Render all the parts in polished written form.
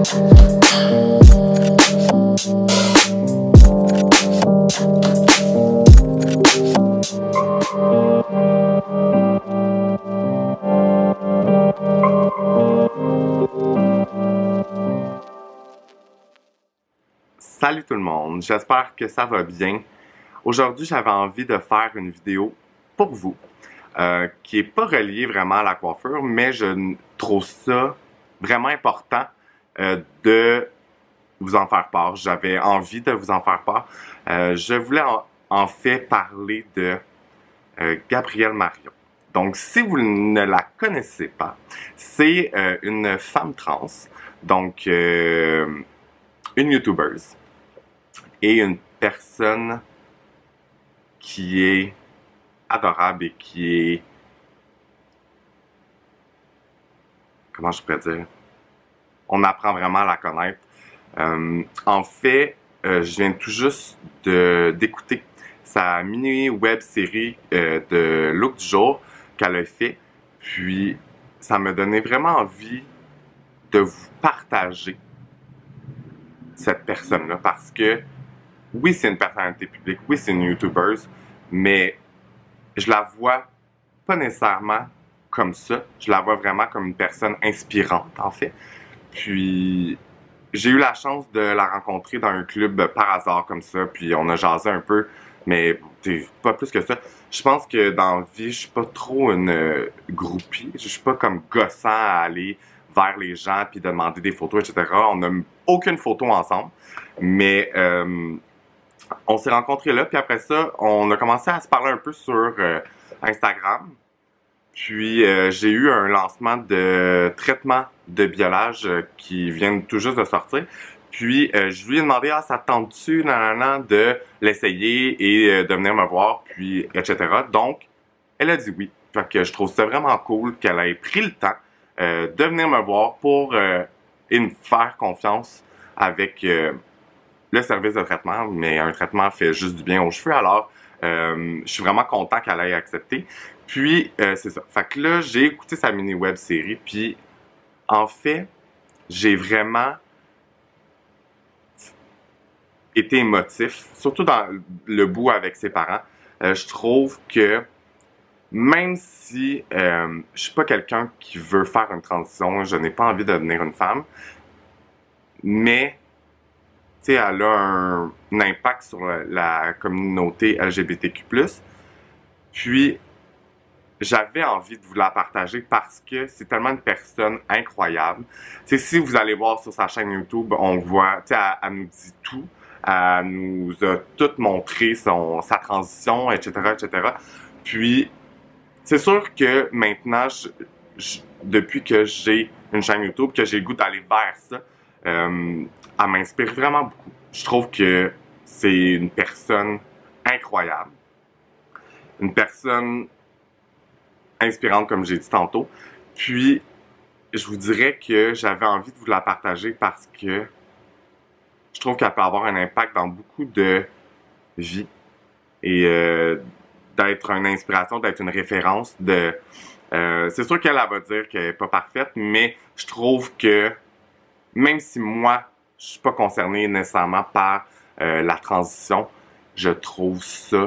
Salut tout le monde, j'espère que ça va bien. Aujourd'hui, j'avais envie de faire une vidéo pour vous, qui n'est pas reliée vraiment à la coiffure, mais je trouve ça vraiment important de vous en faire part. J'avais envie de vous en faire part. Je voulais en fait parler de Gabrielle Marion. Donc, si vous ne la connaissez pas, c'est une femme trans, donc une YouTubeuse et une personne qui est adorable et qui est... Comment je pourrais dire? On apprend vraiment à la connaître. En fait, je viens tout juste d'écouter sa mini web série de Look du jour qu'elle a fait. Puis, ça m'a donné vraiment envie de vous partager cette personne-là parce que oui, c'est une personnalité publique, oui, c'est une YouTubeuse, mais je la vois pas nécessairement comme ça. Je la vois vraiment comme une personne inspirante, en fait. Puis, j'ai eu la chance de la rencontrer dans un club par hasard comme ça, puis on a jasé un peu, mais pas plus que ça. Je pense que dans la vie, je suis pas trop une groupie. Je suis pas comme gossant à aller vers les gens puis demander des photos, etc. On n'a aucune photo ensemble, mais on s'est rencontrés là, puis après ça, on a commencé à se parler un peu sur Instagram. Puis j'ai eu un lancement de traitement de biolage qui vient tout juste de sortir. Puis je lui ai demandé, ah, ça te tente-tu, de l'essayer et de venir me voir, puis etc. Donc, elle a dit oui. Fait que je trouve ça vraiment cool qu'elle ait pris le temps de venir me voir pour et me faire confiance avec le service de traitement, mais un traitement fait juste du bien aux cheveux, alors je suis vraiment content qu'elle ait accepté. Puis, c'est ça. Fait que là, j'ai écouté sa mini-web série, puis en fait, j'ai vraiment été émotif, surtout dans le bout avec ses parents. Je trouve que même si je suis pas quelqu'un qui veut faire une transition, je n'ai pas envie de devenir une femme, mais tu sais, elle a un impact sur la communauté LGBTQ+. Puis, j'avais envie de vous la partager parce que c'est tellement une personne incroyable. Tu sais, si vous allez voir sur sa chaîne YouTube, on voit, tu sais, elle nous dit tout. Elle nous a tout montré sa transition, etc., etc. Puis, c'est sûr que maintenant, depuis que j'ai une chaîne YouTube, que j'ai le goût d'aller vers ça, elle m'inspire vraiment beaucoup. Je trouve que c'est une personne incroyable. Une personne inspirante, comme j'ai dit tantôt. Puis, je vous dirais que j'avais envie de vous la partager parce que je trouve qu'elle peut avoir un impact dans beaucoup de vies et d'être une inspiration, d'être une référence. C'est sûr qu'elle va dire qu'elle n'est pas parfaite, mais je trouve que même si moi, je suis pas concerné nécessairement par la transition, je trouve ça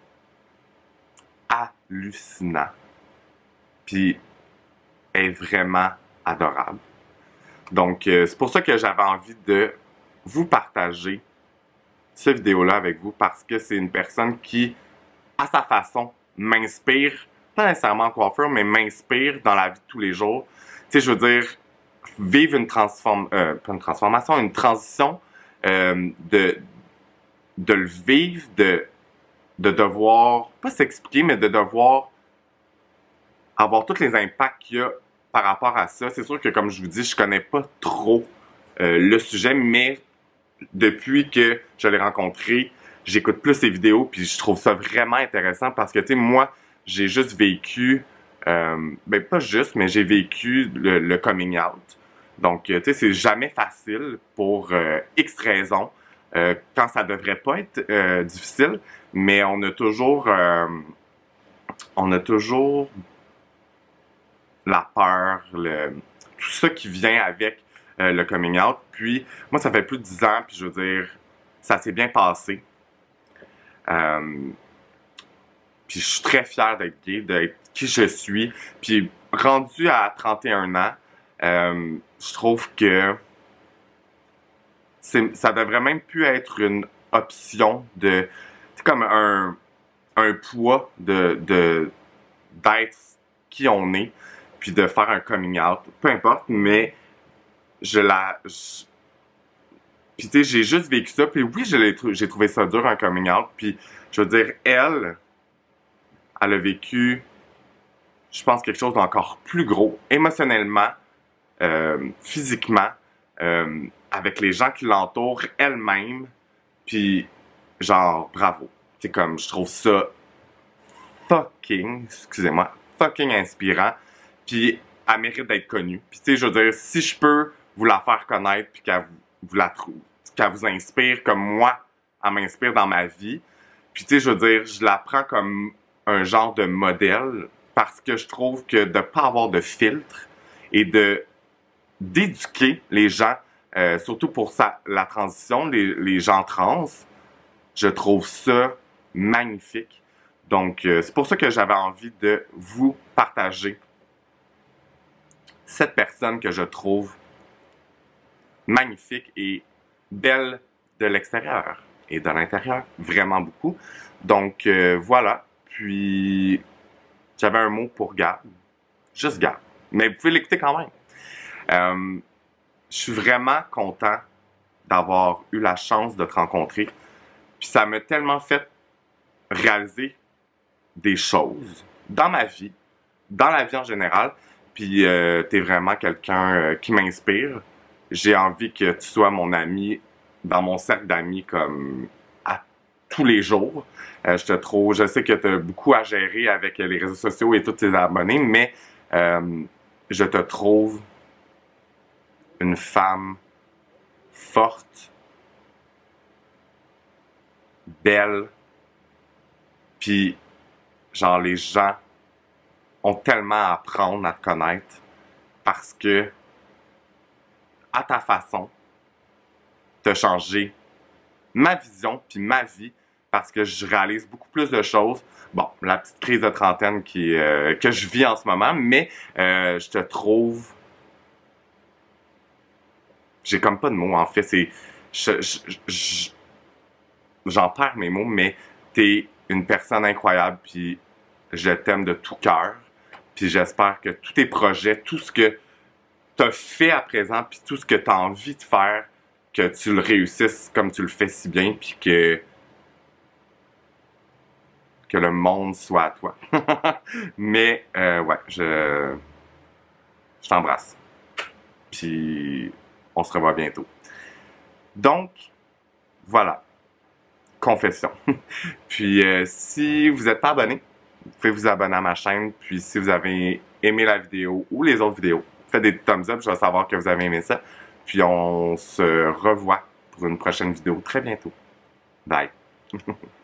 hallucinant. Puis, elle est vraiment adorable. Donc, c'est pour ça que j'avais envie de vous partager cette vidéo-là avec vous, parce que c'est une personne qui, à sa façon, m'inspire, pas nécessairement en coiffure, mais m'inspire dans la vie de tous les jours. Tu sais, je veux dire, vivre une pas une transformation, une transition, de le vivre, de devoir, pas s'expliquer, mais de devoir avoir tous les impacts qu'il y a par rapport à ça. C'est sûr que, comme je vous dis, je connais pas trop le sujet, mais depuis que je l'ai rencontré, j'écoute plus ses vidéos, puis je trouve ça vraiment intéressant parce que, tu sais, moi, j'ai juste vécu, ben pas juste, mais j'ai vécu le coming out. Donc, tu sais, c'est jamais facile pour X raisons, quand ça devrait pas être difficile, mais on a toujours la peur, tout ça qui vient avec le coming out. Puis moi, ça fait plus de 10 ans, puis je veux dire, ça s'est bien passé. Puis je suis très fier d'être gay, d'être qui je suis. Puis rendu à 31 ans, je trouve que ça devrait même plus être une option de... C'est comme un poids d'être qui on est, puis de faire un coming out. Peu importe, mais puis tu sais, j'ai juste vécu ça, puis oui, j'ai trouvé ça dur, un coming out, puis je veux dire, elle a vécu, je pense, quelque chose d'encore plus gros, émotionnellement, physiquement, avec les gens qui l'entourent, elle-même, puis genre, bravo. C'est comme, je trouve ça excusez-moi, fucking inspirant, puis elle mérite d'être connue. Puis tu sais, je veux dire, si je peux vous la faire connaître, puis qu'elle vous inspire comme moi, elle m'inspire dans ma vie, puis tu sais, je veux dire, je la prends comme un genre de modèle, parce que je trouve que de pas avoir de filtre, et d'éduquer les gens, surtout pour la transition, les gens trans, je trouve ça magnifique. Donc, c'est pour ça que j'avais envie de vous partager cette personne que je trouve magnifique et belle de l'extérieur et de l'intérieur, vraiment beaucoup. Donc, voilà. Puis, j'avais un mot pour Gab. Juste Gab. Mais vous pouvez l'écouter quand même. Je suis vraiment content d'avoir eu la chance de te rencontrer. Puis ça m'a tellement fait réaliser des choses dans ma vie, dans la vie en général. Puis t'es vraiment quelqu'un qui m'inspire. J'ai envie que tu sois mon ami dans mon cercle d'amis comme à tous les jours. Je sais que tu as beaucoup à gérer avec les réseaux sociaux et tous tes abonnés, mais je te trouve une femme forte, belle, puis genre les gens ont tellement à apprendre à te connaître parce que à ta façon t'as changé ma vision puis ma vie parce que je réalise beaucoup plus de choses. Bon, la petite crise de trentaine que je vis en ce moment, mais je te trouve... J'ai comme pas de mots, en fait. J'en perds mes mots, mais t'es une personne incroyable, puis je t'aime de tout cœur. Puis j'espère que tous tes projets, tout ce que t'as fait à présent, puis tout ce que t'as envie de faire, que tu le réussisses comme tu le fais si bien, puis que le monde soit à toi. Mais, ouais, je t'embrasse. Puis, on se revoit bientôt. Donc, voilà. Confession. Puis, si vous n'êtes pas abonné, vous pouvez vous abonner à ma chaîne. Puis, si vous avez aimé la vidéo ou les autres vidéos, faites des thumbs up, je vais savoir que vous avez aimé ça. Puis, on se revoit pour une prochaine vidéo très bientôt. Bye.